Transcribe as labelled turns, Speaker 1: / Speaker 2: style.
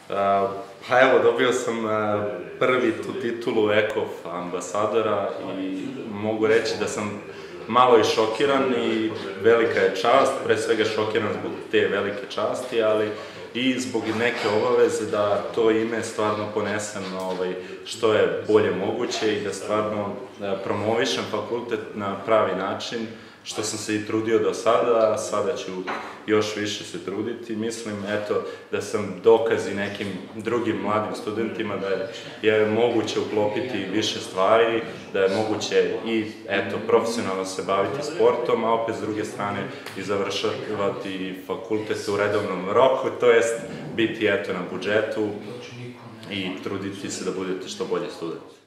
Speaker 1: Pa evo, dobio sam prvi tu titulu EKOF ambasadora i mogu reći da sam malo i šokiran i velika je čast, pre svega šokiran zbog te velike časti, ali i zbog neke obaveze da to ime stvarno ponesem što je bolje moguće i da stvarno promovišem fakultet na pravi način, što sam se i trudio do sada, a sada ću još više se truditi. Mislim, eto, da sam dokaz i nekim drugim mladim studentima da je moguće uklopiti više stvari, da je moguće i, eto, profesionalno se baviti sportom, a opet s druge strane i završavati fakultet u redovnom roku, to jest biti, eto, na budžetu i truditi se da budete što bolji student.